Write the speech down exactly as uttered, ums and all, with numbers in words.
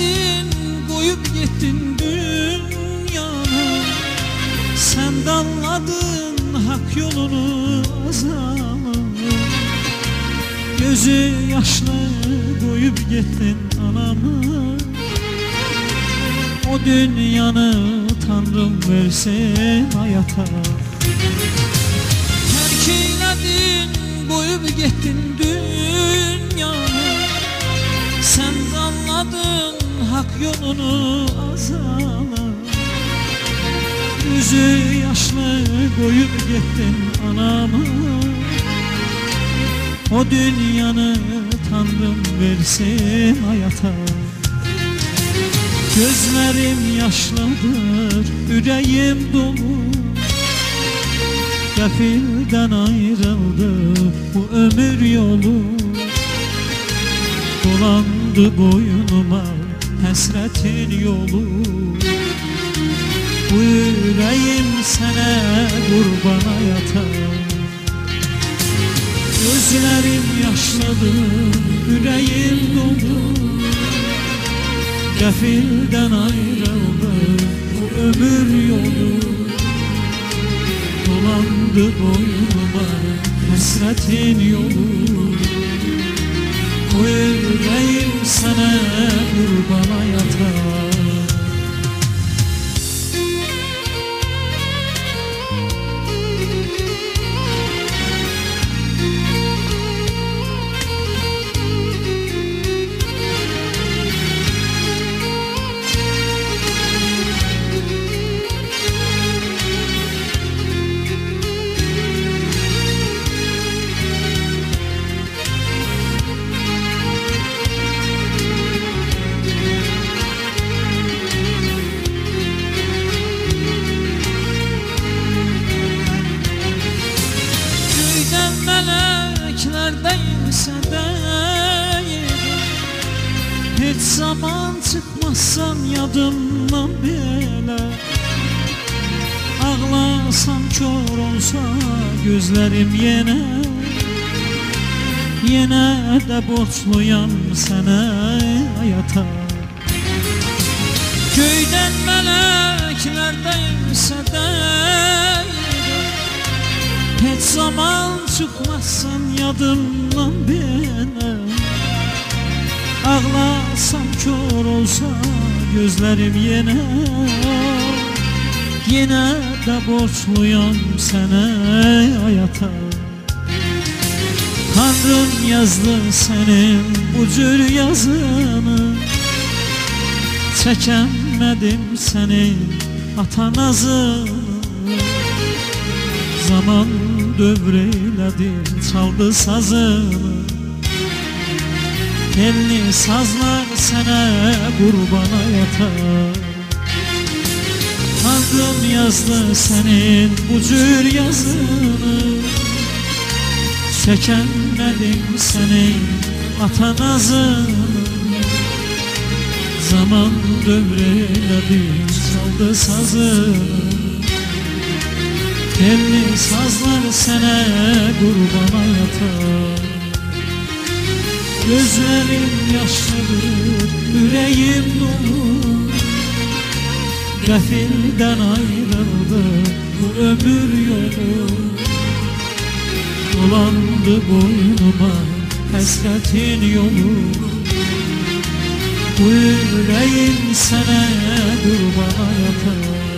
elədin, qoyub getdin dünyanı. Sən danladın haqq yolunu azamı. Gözü yaşlı qoyub getdin anamı. O dünyanı Tanrım versin hayata. Tərk eylədin, qoyub getdin dünyanı. Sən danladın haqq yolunu azala. Gözü yaşlı qoyub getdin anamı. O dünyanı Tanrım versin hayata. Gözlerim yaşlıdır, ürəyim dolu. Qəfildən ayrıldı bu ömür yolu. Dolandı boynuma həsrətin yolu. Bu ürəyim sənə qurban hayata. Gözlerim yaşlıdır, ürəyim dolu. Qəfildən ayrıldı bu ömür yolu. Dolandı boynuma həsrətin yolu. Bu ürəyim sənə qurban hayata. Hiç zaman çıkmazsan yadımdan belə. Ağlasam kör olsa gözlerim yenə. Yenə də borçluyam sənə hayata. Göydən mələklər dəysə dəyir. Hiç zaman çıkmazsan yadımdan belə. Ağlasam kör olsa gözlerim yenə. Yenə də borçluyam sənə hayata. Tanrım yazdı sənin bu cür yazını. Çəkəmədim sənin ata nazını. Zaman dövr eylədi, çaldı sazını. Telli sazlar sənə qurban hayata. Tanrım yazdı sənin bu cür yazını. Çəkəmədim sənin ata nazını. Zaman dövr eylədi, çaldı sazını. Telli sazlar sənə qurban hayata. Gözlerim yaşlıdır, ürəyim dolu. Qəfildən ayrıldı bu ömür yolu. Dolandı boynuma həsrətin yolu. Bu ürəyim sənə qurban hayata.